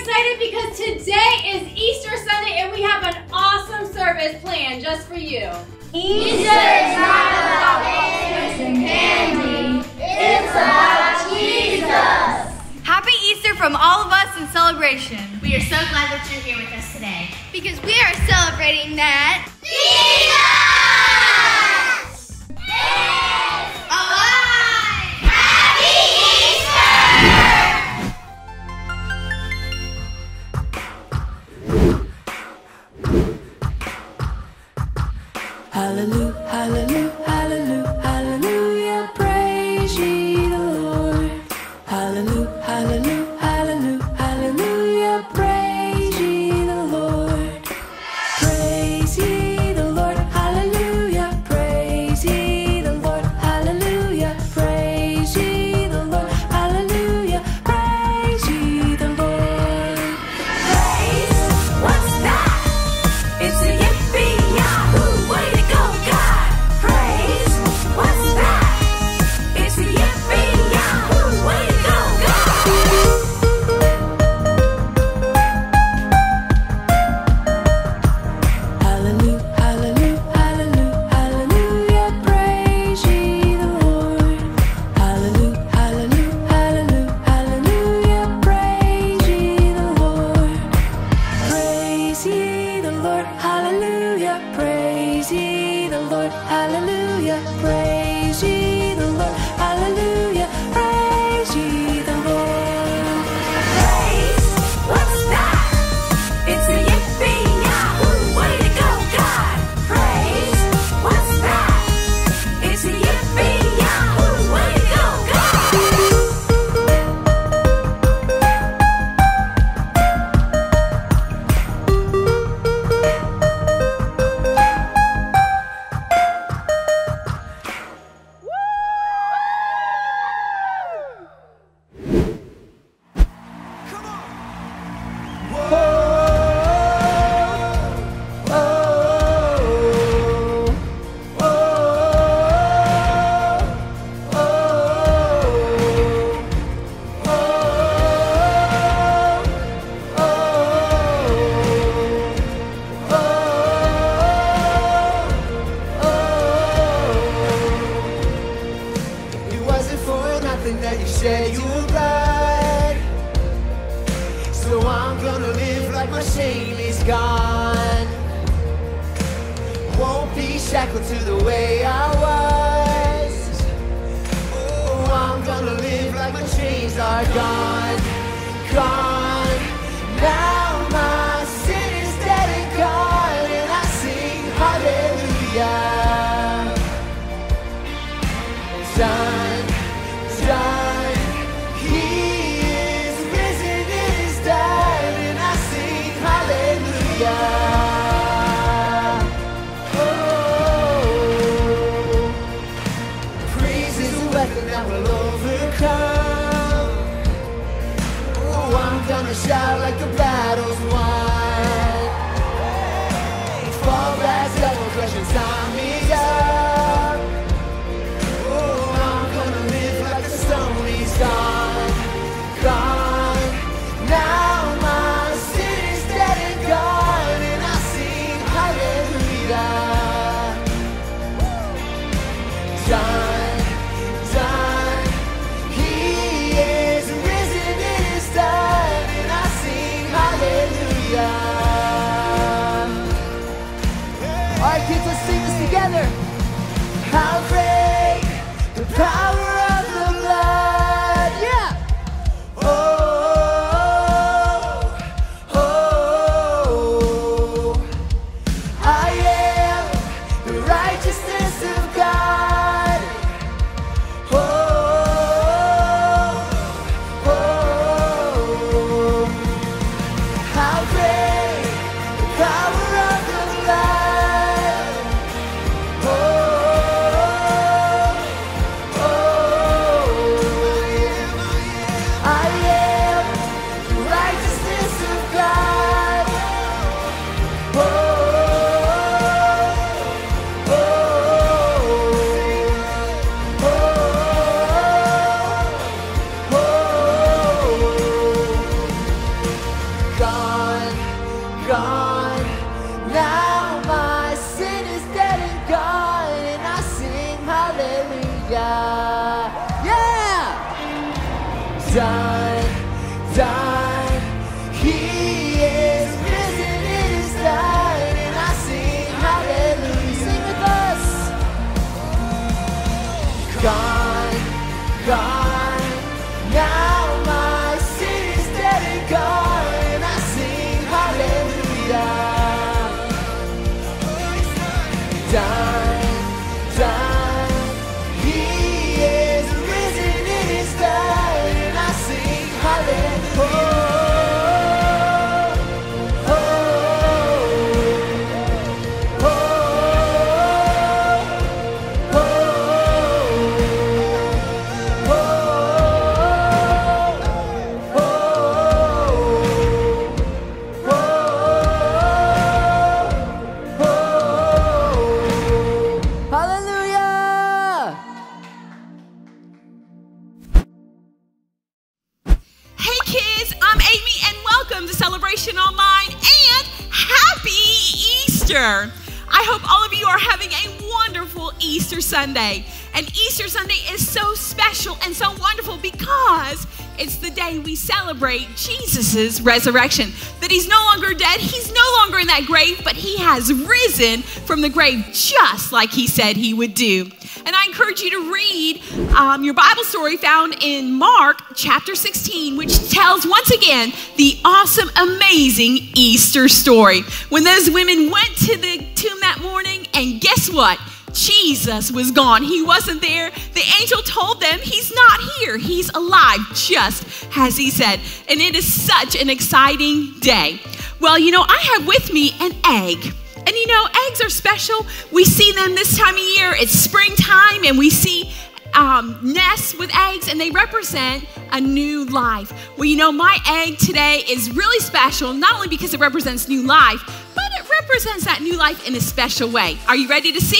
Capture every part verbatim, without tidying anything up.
excited because today is Easter Sunday and we have an awesome service planned just for you. Easter is not about eggs and candy. It's about Jesus. Happy Easter from all of us in celebration. We are so glad that you're here with us today. Because we are celebrating that Jesus is alive! Happy Easter! Hallelujah, hallelujah, hallelujah, hallelujah, praise ye the Lord. Hallelujah, hallelujah, hallelujah, hallelujah, praise ye the Lord. Praise ye the Lord, hallelujah, praise ye the Lord, hallelujah, praise ye the Lord, hallelujah, praise ye the Lord. Praise, what's that? It's a yippee yahoo, way to go, God. Praise, what's that? It's a yippee yahoo, way to go, God. Hallelujah, hallelujah, hallelujah, hallelujah, praise ye the Lord. Hallelujah, hallelujah, hallelujah, hallelujah, praise ye the Lord. Praise ye the Lord, hallelujah, praise ye the Lord, hallelujah, praise ye the Lord, hallelujah, praise ye the Lord. Praise, what's that? It's a yippee yahoo, way to go, God. Praise, what's that? It's a yippee yahoo, way to go, God. It wasn't for nothing that you said you were right. So I'm gonna live like my shame is gone. Won't be shackled to the way I was. Oh, I'm gonna live like my chains are gone, gone. Now my sin is dead and gone, and I sing hallelujah. Done, done. He is risen, it is done, and I sing hallelujah. Oh, praise is a weapon that will overcome. Oh, I'm gonna shout like the battle's won. Fall back, devil, crushing time is up. Gone, gone. Now my sin is dead and gone, and I sing hallelujah. Done, done. He is risen, it is done, and I sing hallelujah. done, done. He is risen, it is done, and I sing hallelujah. Sing with us. Gone, gone, now my sin is dead and gone, and I sing hallelujah. Done, done, He is risen, it is done, and I sing hallelujah. Oh, oh, oh, oh, hallelujah! Hey kids, I'm Amy and welcome to Celebration Online and Happy Easter! I hope all of you are having a wonderful Easter Sunday. And Easter Sunday is so special and so wonderful because it's the day we celebrate Jesus' resurrection. That he's no longer dead, he's no longer in that grave, but he has risen from the grave just like he said he would do. And I encourage you to read um, your Bible story found in Mark chapter sixteen, which tells once again the awesome, amazing Easter story. When those women went to the tomb that morning, and guess what? Jesus was gone. He wasn't there. The angel told them he's not here. He's alive, just as he said. And it is such an exciting day. Well, you know, I have with me an egg. And you know, eggs are special. We see them this time of year. It's springtime, and we see um, nests with eggs, and they represent a new life. Well, you know, my egg today is really special, not only because it represents new life, but it represents that new life in a special way. Are you ready to see?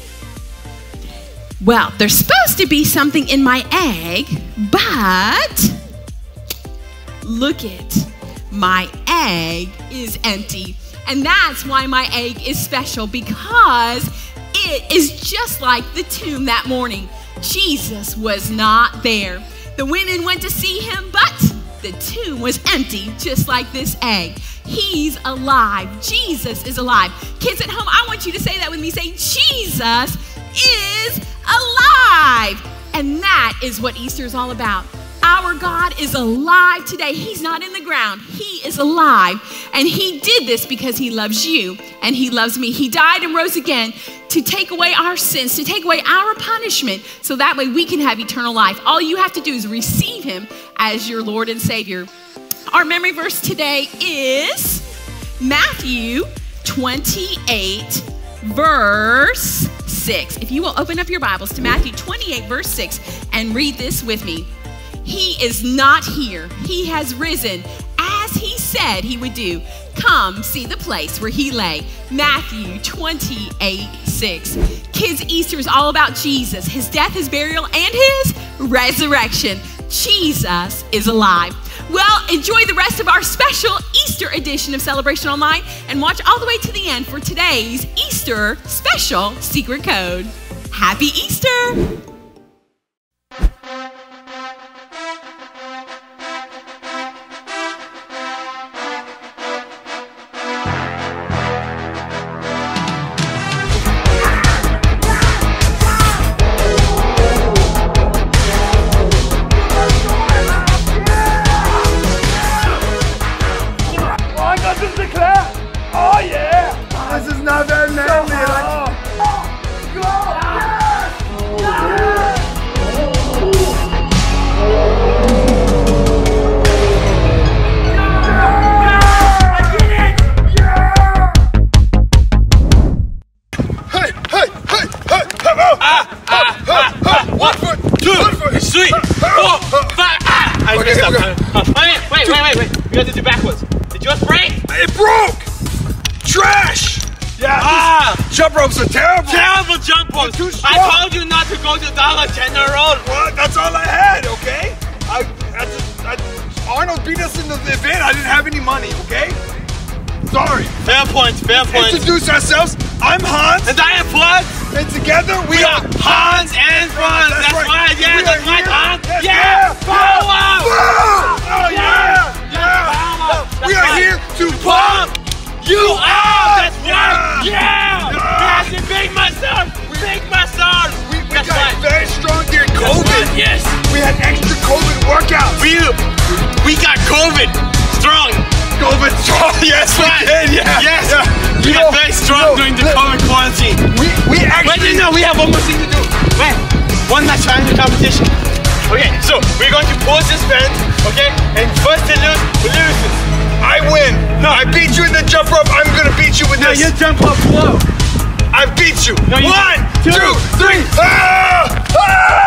Well, there's supposed to be something in my egg, but look it, my egg is empty. And that's why my egg is special, because it is just like the tomb that morning. Jesus was not there. The women went to see him, but the tomb was empty, just like this egg. He's alive. Jesus is alive. Kids at home, I want you to say that with me. Say, Jesus is alive. And that is what Easter is all about. Our God is alive today. He's not in the ground. He is alive. And he did this because he loves you and he loves me. He died and rose again to take away our sins, to take away our punishment, so that way we can have eternal life. All you have to do is receive him as your Lord and Savior. Our memory verse today is Matthew twenty-eight, verse six. If you will open up your Bibles to Matthew twenty-eight, verse six, and read this with me. He is not here. He has risen as he said he would do. Come see the place where he lay. Matthew twenty-eight, six. Kids, Easter is all about Jesus, his death, his burial, and his resurrection. Jesus is alive. Well, enjoy the rest of our special Easter edition of Celebration Online and watch all the way to the end for today's Easter special secret code. Happy Easter! Jump ropes are terrible. Terrible jump ropes. I told you not to go to Dollar General. Well, that's all I had, okay? I, I just, I, Arnold beat us in the event. I didn't have any money, okay? Sorry. Fair point, fair point. Introduce ourselves. I'm Hans. And I am Franz. And together we, we are Hanz and Franz. That's, that's right. right. Yeah, we that's right, Hans. Yes, yeah. yeah. Power. Power. Yes, we Right. did. Yeah. Yes. Yeah. We You are know, very strong you know, during the look, COVID quarantine. We we Wait, actually. no, no, we have one more thing to do. Wait, one last triangle competition. Okay, so we're going to pause this bend, okay? And first to lose, who loses? I win. No, I beat you in the jump rope. I'm gonna beat you with No, this. you jump up low. I beat you. No, you One, two, two, three. Ah! Ah!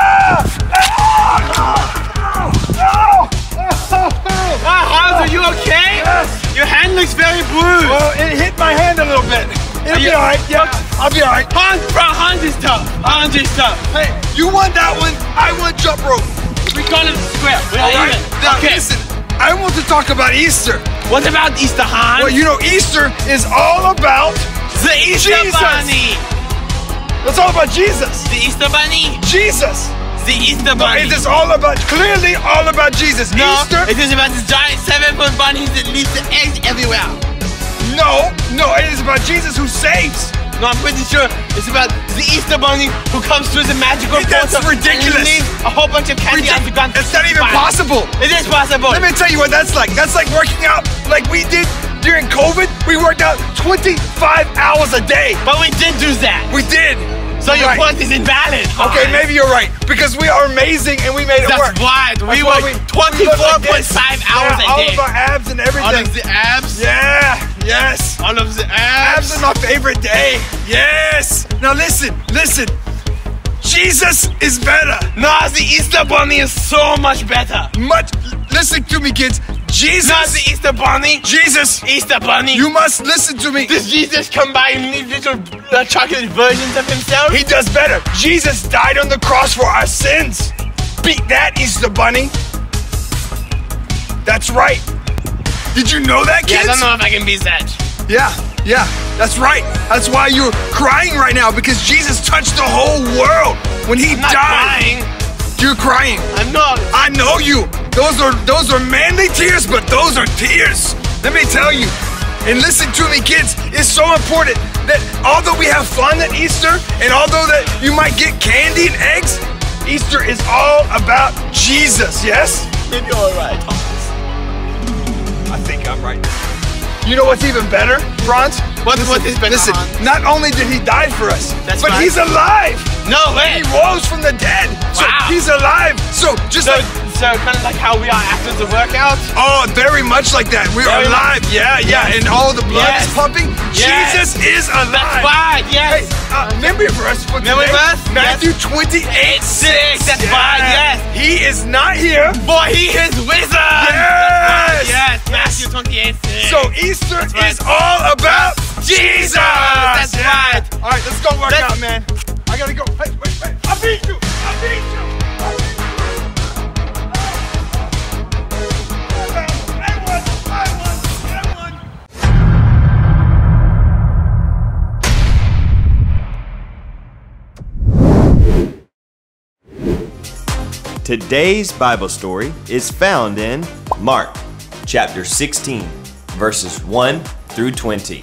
Ah! Ah, Hans, are you okay? Yes. Your hand looks very bruised. Well, it hit my hand a little bit. It'll Are be you- all right. Yeah, I'll be all right. Hans, bro, Hans is tough. Hans is tough. Hey, you won that one. I won jump rope. We call it square. We're All not right. even. Now Okay. listen. I want to talk about Easter. What about Easter, Hans? Well, you know, Easter is all about the Easter Jesus. Bunny. It's all about Jesus. The Easter Bunny. Jesus. The Easter No, Bunny. it is all about, clearly all about Jesus. No, Easter. it is about this giant seven-foot bunny that leaves the eggs everywhere. No, no, it is about Jesus who saves. No, I'm pretty sure it's about the Easter Bunny who comes through the magical That's portal ridiculous. and leaves a whole bunch of candy on the ground. It's not even Fine. possible. It is possible. Let me tell you what that's like. That's like working out like we did during COVID. We worked out twenty-five hours a day. But we did do that. We did. So your Right. point is invalid. Okay, Hans. maybe you're right. Because we are amazing and we made it That's work. right. We That's why worked we- twenty-four we look like point this. five hours Yeah, a all day. of our abs and everything. All of the abs. Yeah, yes. All of the Abs abs. is my favorite day. Yes. Now listen, listen. Jesus is better. No, the Easter Bunny is so much better. Much. Listen to me, kids. Jesus. Not the Easter Bunny. Jesus. Easter Bunny. You must listen to me. Does Jesus come by in these little uh, chocolate versions of himself? He does better. Jesus died on the cross for our sins. Beat that, Easter Bunny. That's right. Did you know that, Yeah, kids? I don't know if I can beat that. Yeah, yeah, that's right. That's why you're crying right now, because Jesus touched the whole world when he I'm not died. crying. You're crying. I'm not. I know you. Those are those are manly tears, but those are tears. Let me tell you. And listen to me, kids. It's so important that although we have fun at Easter, and although that you might get candy and eggs, Easter is all about Jesus. Yes? Maybe you're right, Thomas. I think I'm right. You know what's even better, Franz? What, what is better, Listen, Hans? not only did he die for us, That's but right. he's alive. No way. He rose from the dead. So Wow. he's alive. So just So, like, so kind of like how we are after the workout. oh, very much like that. We are Very alive. much. Yeah, yeah. Yes. And all the blood Yes. is pumping. Yes. Jesus is alive. That's right. Hey, Yes. uh, memory verse for Memory today. verse? Matthew Yes. twenty-eight Six. That's right. Yes. He is not here. Boy, he is wizard. Yes. Yes. Matthew twenty-eight. Six. So Easter That's right. is all about Jesus. That's right. All right, let's go work Let's- out, man. I gotta go. Hey, wait, wait. I beat you. I beat you. I beat you. I won. I won. I won. Today's Bible story is found in Mark chapter sixteen, verses one through twenty.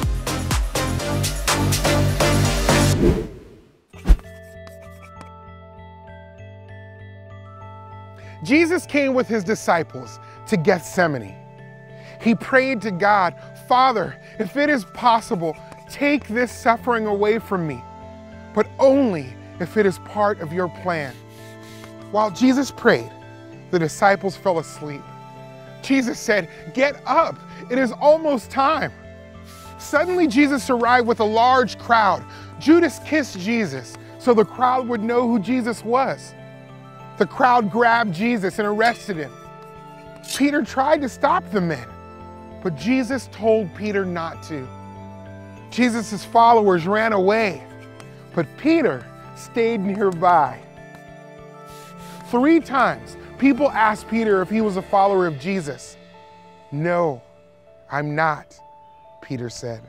Jesus came with his disciples to Gethsemane. He prayed to God, Father, if it is possible, take this suffering away from me, but only if it is part of your plan. While Jesus prayed, the disciples fell asleep. Jesus said, get up, it is almost time. Suddenly Jesus arrived with a large crowd. Judas kissed Jesus so the crowd would know who Jesus was. The crowd grabbed Jesus and arrested him. Peter tried to stop the men, but Jesus told Peter not to. Jesus' followers ran away, but Peter stayed nearby. Three times, people asked Peter if he was a follower of Jesus. No, I'm not, Peter said.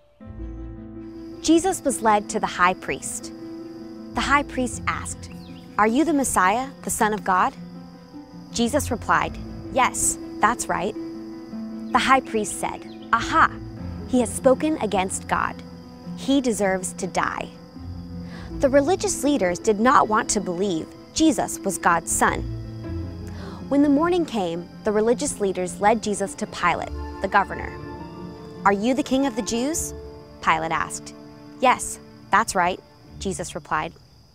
Jesus was led to the high priest. The high priest asked, "Are you the Messiah, the Son of God?" Jesus replied, "Yes, that's right." The high priest said, "Aha, he has spoken against God. He deserves to die." The religious leaders did not want to believe Jesus was God's son. When the morning came, the religious leaders led Jesus to Pilate, the governor. "Are you the king of the Jews?" Pilate asked. "Yes, that's right," Jesus replied.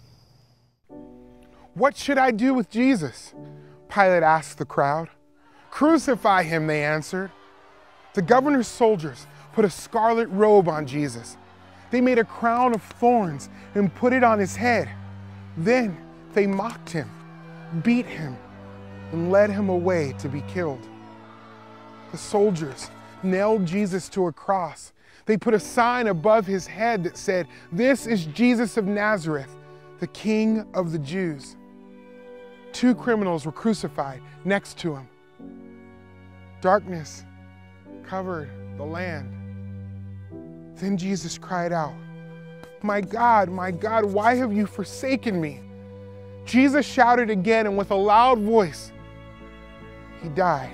"What should I do with Jesus?" Pilate asked the crowd. "Crucify him," they answered. The governor's soldiers put a scarlet robe on Jesus. They made a crown of thorns and put it on his head. Then they mocked him, beat him, and led him away to be killed. The soldiers nailed Jesus to a cross. They put a sign above his head that said, "This is Jesus of Nazareth, the King of the Jews." Two criminals were crucified next to him. Darkness covered the land. Then Jesus cried out, "My God, my God, why have you forsaken me?" Jesus shouted again, and with a loud voice, he died.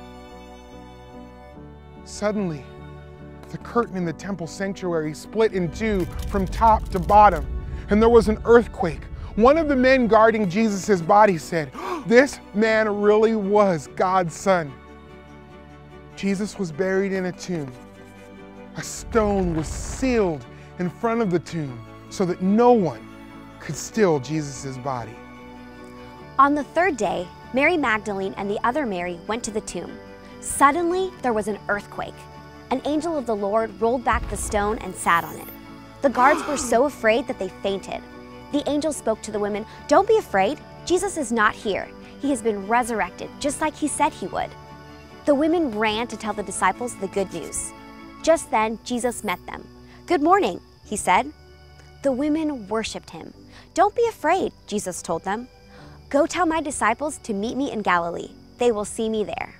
Suddenly, the curtain in the temple sanctuary split in two from top to bottom, and there was an earthquake. One of the men guarding Jesus' body said, "This man really was God's son." Jesus was buried in a tomb. A stone was sealed in front of the tomb so that no one could steal Jesus' body. On the third day, Mary Magdalene and the other Mary went to the tomb. Suddenly, there was an earthquake. An angel of the Lord rolled back the stone and sat on it. The guards were so afraid that they fainted. The angel spoke to the women, "Don't be afraid. Jesus is not here. He has been resurrected, just like he said he would." The women ran to tell the disciples the good news. Just then, Jesus met them. "Good morning," he said. The women worshiped him. "Don't be afraid," Jesus told them. "Go tell my disciples to meet me in Galilee. They will see me there."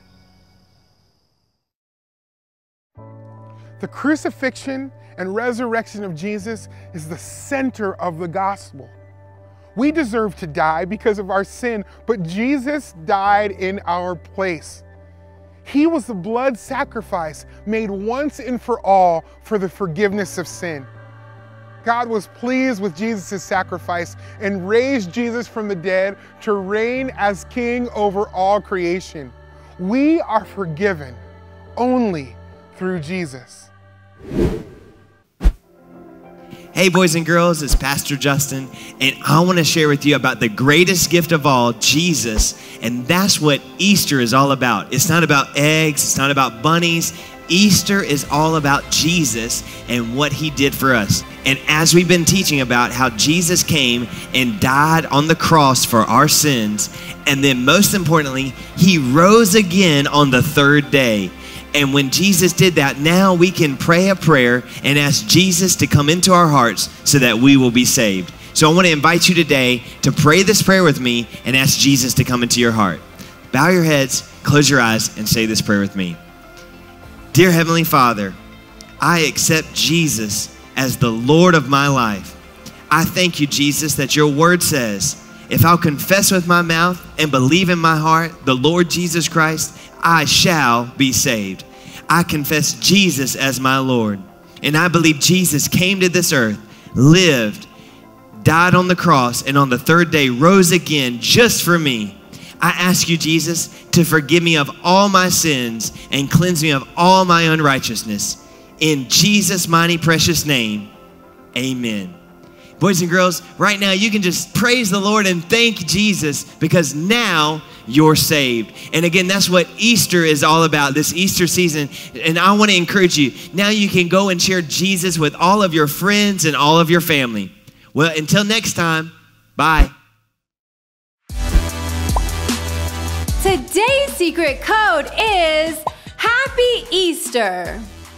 The crucifixion and resurrection of Jesus is the center of the gospel. We deserve to die because of our sin, but Jesus died in our place. He was the blood sacrifice made once and for all for the forgiveness of sin. God was pleased with Jesus' sacrifice and raised Jesus from the dead to reign as king over all creation. We are forgiven only through Jesus. Hey boys and girls, it's Pastor Justin, and I want to share with you about the greatest gift of all, Jesus, and that's what Easter is all about. It's not about eggs, it's not about bunnies. Easter is all about Jesus and what he did for us. And as we've been teaching about how Jesus came and died on the cross for our sins, and then most importantly, he rose again on the third day. And when Jesus did that, now we can pray a prayer and ask Jesus to come into our hearts so that we will be saved. So I want to invite you today to pray this prayer with me and ask Jesus to come into your heart. Bow your heads, close your eyes, and say this prayer with me. Dear Heavenly Father, I accept Jesus as the Lord of my life. I thank you, Jesus, that your word says, if I'll confess with my mouth and believe in my heart the Lord Jesus Christ, I shall be saved. I confess Jesus as my Lord. And I believe Jesus came to this earth, lived, died on the cross, and on the third day rose again just for me. I ask you, Jesus, to forgive me of all my sins and cleanse me of all my unrighteousness. In Jesus' mighty precious name, amen. Boys and girls, right now you can just praise the Lord and thank Jesus because now you're saved. And again, that's what Easter is all about, this Easter season. And I want to encourage you, now you can go and share Jesus with all of your friends and all of your family. Well, until next time, bye. Today's secret code is Happy Easter.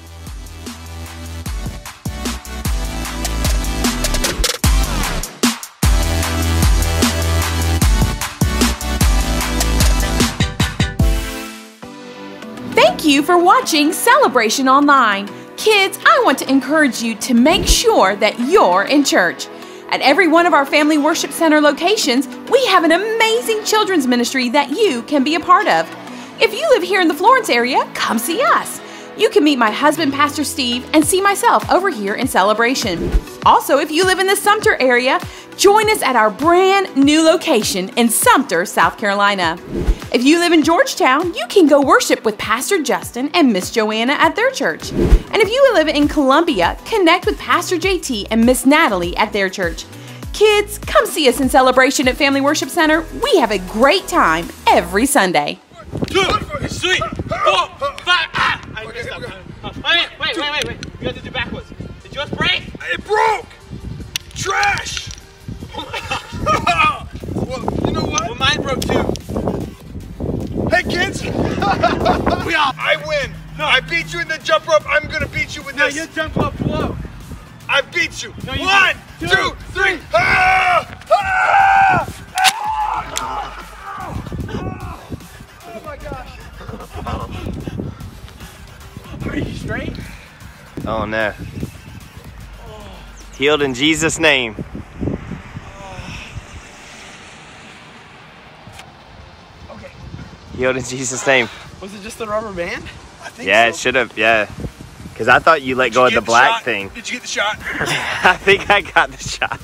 Thank you for watching Celebration Online. Kids, I want to encourage you to make sure that you're in church. At every one of our Family Worship Center locations, we have an amazing children's ministry that you can be a part of. If you live here in the Florence area, come see us. you can meet my husband, Pastor Steve, and see myself over here in Celebration. Also, if you live in the Sumter area, join us at our brand new location in Sumter, South Carolina. If you live in Georgetown, you can go worship with Pastor Justin and Miss Joanna at their church. And if you live in Columbia, connect with Pastor J T and Miss Natalie at their church. Kids, come see us in Celebration at Family Worship Center. We have a great time every Sunday. Two, three, four, five. Ah! I messed up. Wait, wait, wait, wait, wait. You have to do backwards. Did yours break? It broke! Trash! Oh my gosh. Well, you know what? Well, mine broke too. Hey, kids! We are. I win. No. I beat you in the jump rope. I'm gonna beat you with No, this. your jump rope blow. I beat you. No, you One, didn't. two, Two. three. Ah! Ah! Ah! Oh my gosh. Are you straight? Oh no. Healed in Jesus' name. Okay. Healed in Jesus' name. Was it just the rubber band? I think Yeah, so. it should have, yeah. Because I thought you let Did go you of the get black shot? thing. Did you get the shot? I think I got the shot.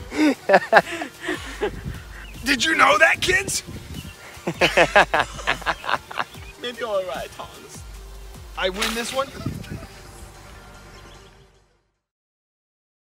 Did you know that, kids? Maybe all right, Thomas. I win this one.